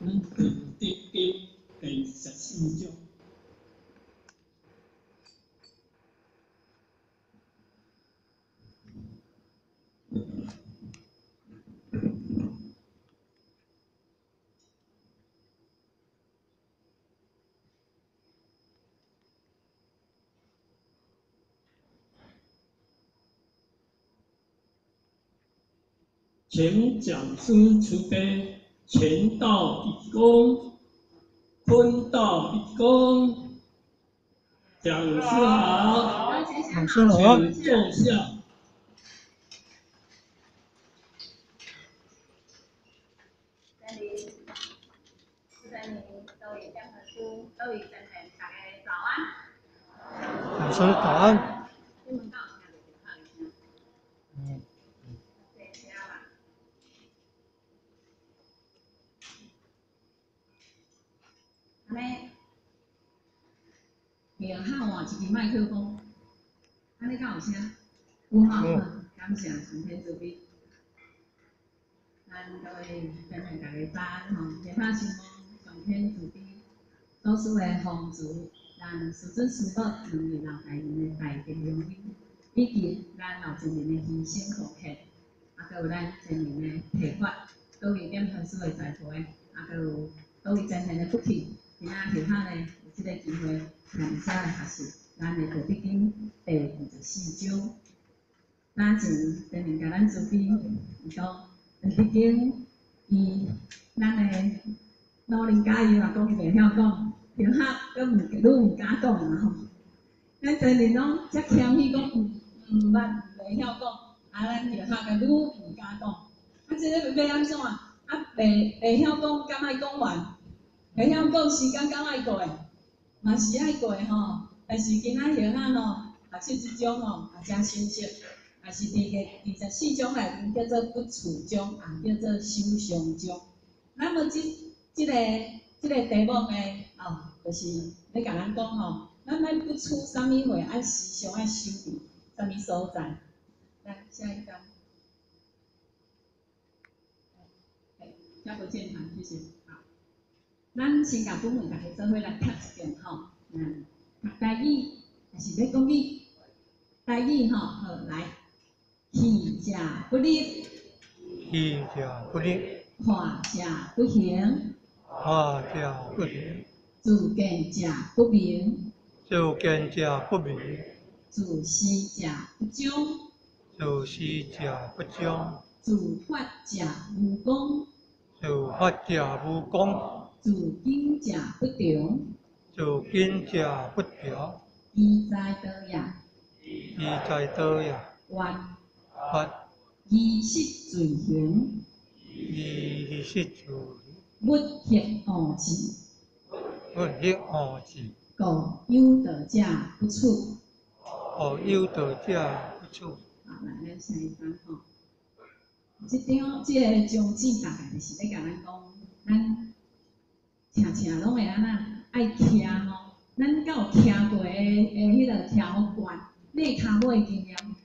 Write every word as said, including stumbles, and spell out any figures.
咱得经第十四章。前讲师慈悲，前道理公，坤道理公。讲师好， 讲师好， 请坐下。 这里，这里各位讲师，各位真人，大家早安。 讲师早安。 你们讲听就好声。 嗯。 坐车啦。安尼，然后换一支麦克风，安尼敢有声？有哈，嗯、感谢上天慈悲。咱各位真人大家早安吼，莲花心梦上天慈悲，多数的奉祝咱师尊师母两位老大人的大吉祥日，以及咱老真人的牺牲奉献，啊，还有咱真人的提法，各位点传师的在座的，啊，还有各位真人的福气，今仔日下呢有这个机会，感谢的学习咱的道德经第二十四章，咱前真人甲咱慈悲，伊讲。道经，伊咱的老人家伊嘛讲袂晓讲，就较搁毋愈毋敢讲啦吼。咱真人拢遮谦虚讲，毋毋捌袂晓讲，啊咱就较个愈毋敢讲。啊，即个要安怎？啊，袂袂晓讲，敢爱讲完，袂晓讲时间敢爱过，嘛是爱过吼。但是今仔日咱吼，学习即种吼，也真深刻。也是第个二十四章内面叫做不处章，也叫做修上章。那么即即个即个题目呢，哦，就是要甲咱讲吼，咱要不处啥物话，爱时常爱修伫啥物所在。来，下一张。交不健谈，谢谢。好，咱先甲本文大家做伙来读一遍吼。嗯，读台语还是要讲语？台语吼，好来。弃者不立， 弃者不立； 化者不行， 化者不行； 自见者不明， 自见者不明； 自私者不忠， 自私者不忠； 自法者无功， 自法者无功； 自敬者不忠， 自敬者不忠。 伊在倒也？ 伊在倒也？ 冤。 法依失罪行， 依失罪， 勿逆恶志， 勿逆恶志， 故有道者不处。 故有道者不处。 好，来咱下一章吼。即张即个章节大概就是要甲咱讲，咱听听拢会安那爱听吼，咱敢有听过诶诶迄个听好惯，你骹尾经验？